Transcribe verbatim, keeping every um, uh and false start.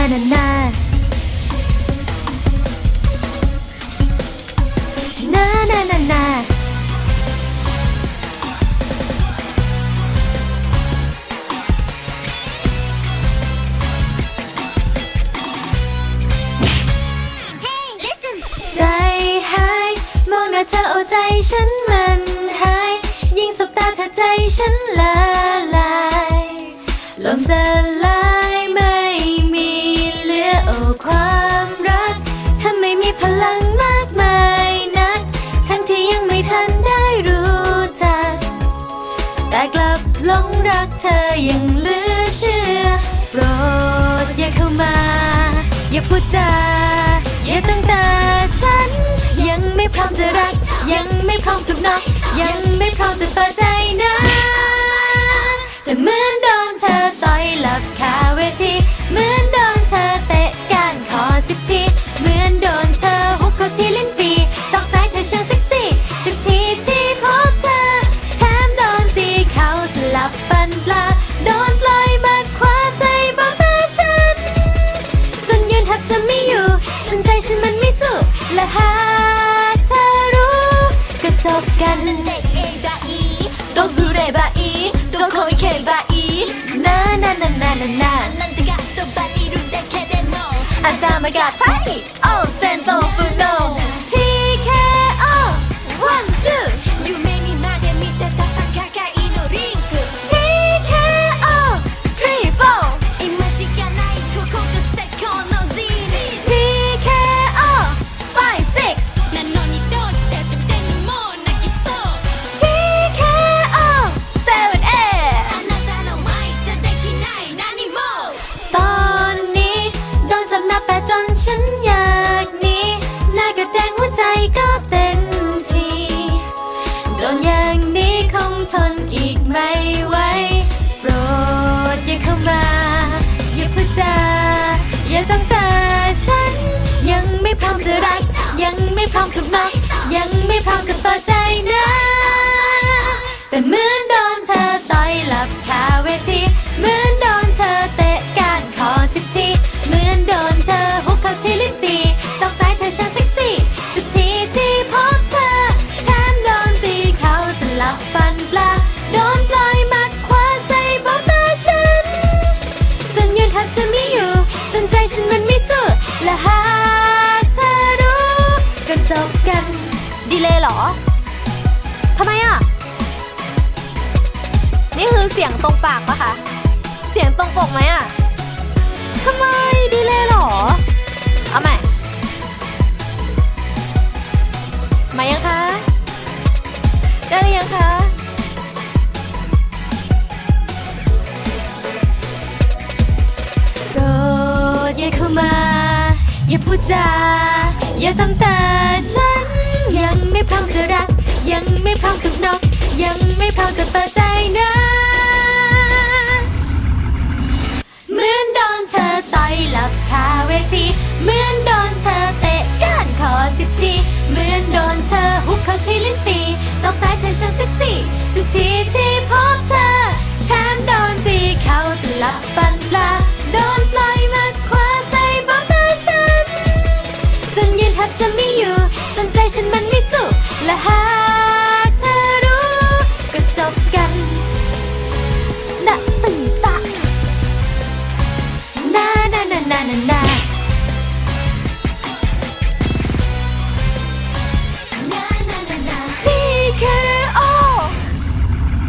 นานานานานานาใจหายมองหน้าเธอเอาใจฉันมันหายยิ่งสบตาเธอใจฉันละลายลมสลายไม่มีเหลือโอ้ความรักทำไมมีพลังมากมายนักทั้งที่ยังไม่ทันได้รู้จักแต่กลับหลงรักเธอยังเหลือเชื่อโปรดอย่าเข้ามาอย่าพูดจาอย่าจ้องตาฉันยังไม่พร้อมจะรักยังไม่พร้อมถูกน็อกยังไม่พร้อมจะเปิดใจนะแต่เหมือนโดนเธอต่อยหลับคาเวทีเหมือนโดนเธอเตะก้านคอสิบทีเหมือนโดนเธอฮุกเข้าที่ลิ้นปีสอกซ้ายเธอช่างเซ็กซี่ทุกทีที่พบเธอแถมโดนตีเข่าสลับฟันปลาโดนปล่อยมัดขวาใส่เบ้าตาฉันจนยืนทับเธอไม่อยู่จนใจฉันมันไม่สู้และหากเธอรู้ก็จบกันどうすればいいどこ行けばいいなななななななんてがそばにいるだけでも頭がパリオー戦闘不能 ティーケーオー ワンツー夢にまで見てた戦いのリンク ティーケーオー スリーフォー 今しかないここが最高のジーニー ティーケーオー ファイブシックス なのにどうしてすでにもう泣きそう ティーケーオー เซเว่น เอ あなたの前じゃできない何もตอนนี้โดนจับหน้าแปะจนฉันอยากหนีหน้ากระแดงหัวใจก็เต็มทีโดนอย่างนี้คงทนอีกไม่ไหวโปรดอย่าเข้ามาอย่าพูดจาอย่าจ้องตาฉันยังไม่พร้อมจะรักยังไม่พร้อมถูกน็อกยังไม่พร้อมจะเปิดใจนะแต่เหมือนโดนเธอต่อยหลับคาเวทีเหมือนโดนเธอเตะก้านคอสิบทีเหมือนโดนเธอฮุกเข้าที่ลิ้นปีสอกซ้ายเธอช่างเซ็กซี่ทุกทีที่พบเธอแถมโดนตีเข่าสลับฟันปลาโดนปล่อยมัดขวาใส่เบ้าตาฉันจนยืนทับเธอไม่อยู่จนใจฉันมันไม่สู้และหากเธอรู้ก็จบกันดีเลยเหรอทำไมอ่ะนี่คือเสียงตรงปากปะคะเสียงตรงปกไหมอ่ะทำไมดีเลยเหรอเอาใหม่มายังคะได้หรือยังคะโปรดอย่าเข้ามาอย่าพูดจาอย่าจ้องตาฉันยังไม่พร้อมจะรักยังไม่พร้อมถูกน็อกยังไม่พร้อมจะเปิดใจนะเหมือนโดนเธอต่อยหลับคาเวทีเหมือนโดนเธอเตะก้านคอสิบทีเหมือนโดนเธอฮุกเข้าที่ลิ้นปีสอกซ้ายเธอช่างเซ็กซี่ทุกทีที่พบเธอแถมโดนตีเข่าสลับฟันปลาโดนปล่อยมัดขวาใส่เบ้าตาฉันจนยืนทับจะไม่อยู่จนใจฉันมันไม่สู้และหา